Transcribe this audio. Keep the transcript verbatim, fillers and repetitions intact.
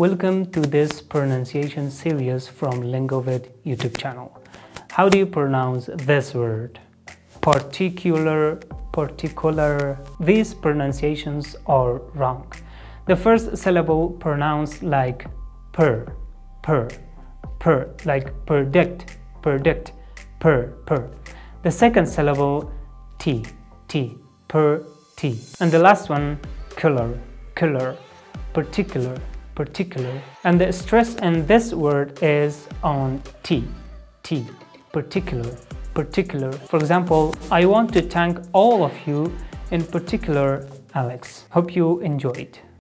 Welcome to this pronunciation series from Lingovid YouTube channel. How do you pronounce this word? Particular, particular. These pronunciations are wrong. The first syllable pronounced like per, per, per, like predict, predict, per, per. The second syllable t, t, per, t. And the last one, killer, killer, particular, particular. And the stress in this word is on t, t, particular, particular. For example, I want to thank all of you, in particular Alex. Hope you enjoyed.